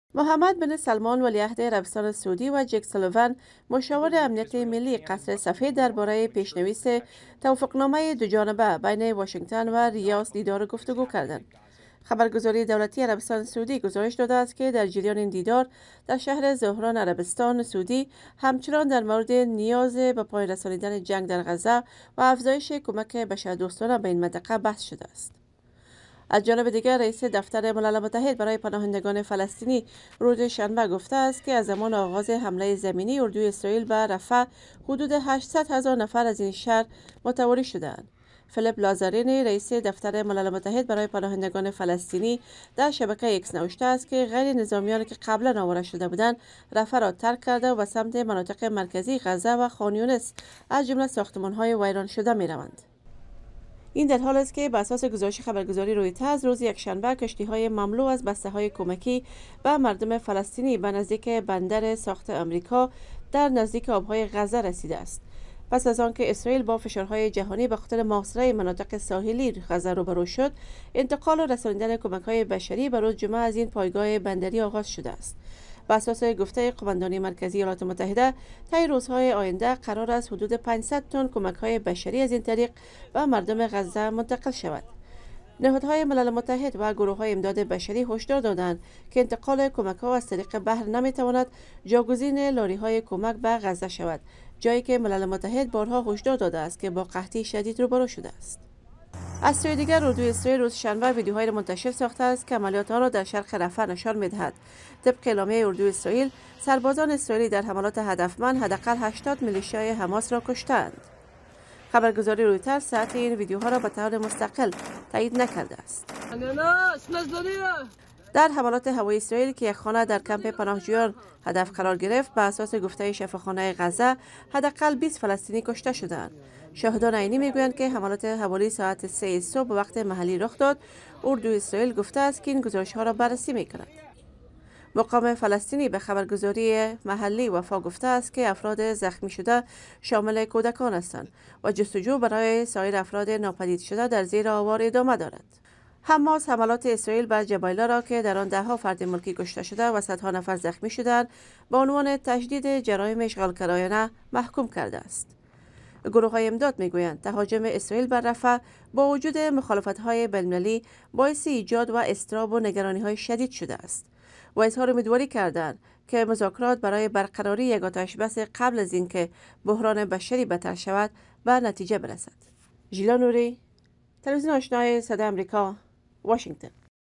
محمد بن سلمان ولیعهد عربستان سعودی و جک سولیوان مشاور امنیت ملی قصر سفید درباره پیشنویس توافقنامه دوجانبه بین واشنگتن و ریاض دیدار و گفتگو کردند. خبرگزاری دولتی عربستان سعودی گزارش داده است که در جریان این دیدار در شهر زهران عربستان سعودی همچنان در مورد نیاز به پایان رسانیدن جنگ در غزه و افزایش کمک بشردوستانه به این منطقه بحث شده است. از جانب دیگر رئیس دفتر ملل متحد برای پناهندگان فلسطینی روز شنبه گفته است که از زمان آغاز حمله زمینی اردوی اسرائیل به رفح حدود 800,000 نفر از این شهر متواری شدند. فیلیپ لازارینی رئیس دفتر ملل متحد برای پناهندگان فلسطینی در شبکه ایکس نوشته است که غیر نظامیانی که قبلا آواره شده بودند رفح را ترک کرده و سمت مناطق مرکزی غزه و خان یونس از جمله ساختمان‌های ویران شده می‌روند. این در حال است که بر اساس گزارش خبرگزاری رویترز روز یکشنبه کشتی‌های مملو از بسته‌های کمکی به مردم فلسطینی به نزدیک بندر ساخت آمریکا در نزدیک آبهای غزه رسیده است. پس از آنکه اسرائیل با فشارهای جهانی به خاطر محاصره مناطق ساحلی غزه روبرو شد، انتقال و رسانیدن کمک‌های بشری به روز جمعه از این پایگاه بندری آغاز شده است. بر اساس گفته قماندانی مرکزی ایالات متحده، طی روزهای آینده قرار است حدود 500 تن کمک‌های بشری از این طریق به مردم غزه منتقل شود. نهادهای ملل متحد و گروه‌های امداد بشری هشدار دادند که انتقال کمک‌ها از طریق بحر نمی‌تواند جاگزین لاری‌های کمک به غزه شود، جایی که ملل متحد بارها هشدار داده است که با قحطی شدید روبرو شده است. از سوی دیگر اردوی اسرائیل روز شنبه ویدیوهای را منتشر ساخته است که عملیات آن را در شرق رفح نشان می‌دهد. طبق اعلامیه اردوی اسرائیل، سربازان اسرائیلی در حملات هدفمند حداقل 80 میلیشیای حماس را کشتند. خبرگزاری رویترز صحت این ویدیوها را به طور مستقل تایید نکرده است. در حملات هوایی اسرائیل که یک خانه در کمپ پناهجویان هدف قرار گرفت، به اساس گفته شفاخانه غزه حداقل 20 فلسطینی کشته شدند. شاهدان عینی میگویند که حملات هوایی ساعت 3 صبح به وقت محلی رخ داد. اردوی اسرائیل گفته است که این گزارش‌ها را بررسی می‌کند. مقام فلسطینی به خبرگزاری محلی وفا گفته است که افراد زخمی شده شامل کودکان هستند و جستجو برای سایر افراد ناپدید شده در زیر آوار ادامه دارد. حماس حملات اسرائیل بر جبایلا را که در آن دهها فرد ملکی کشته شده و صدها نفر زخمی شدند به عنوان تشدید جرایم اشغالگرایانه محکوم کرده است. گروه‌های امداد میگویند تهاجم اسرائیل بر رفح با وجود مخالفت‌های بین‌المللی باعث ایجاد و اضطراب و نگرانی‌های شدید شده است و اظهار امیدواری کردند که مذاکرات برای برقراری یک آتش‌بس قبل از اینکه بحران بشری بدتر شود به نتیجه برسد. ژیلا نوری، تلویزیون آشنای صدای آمریکا، واشنگتن.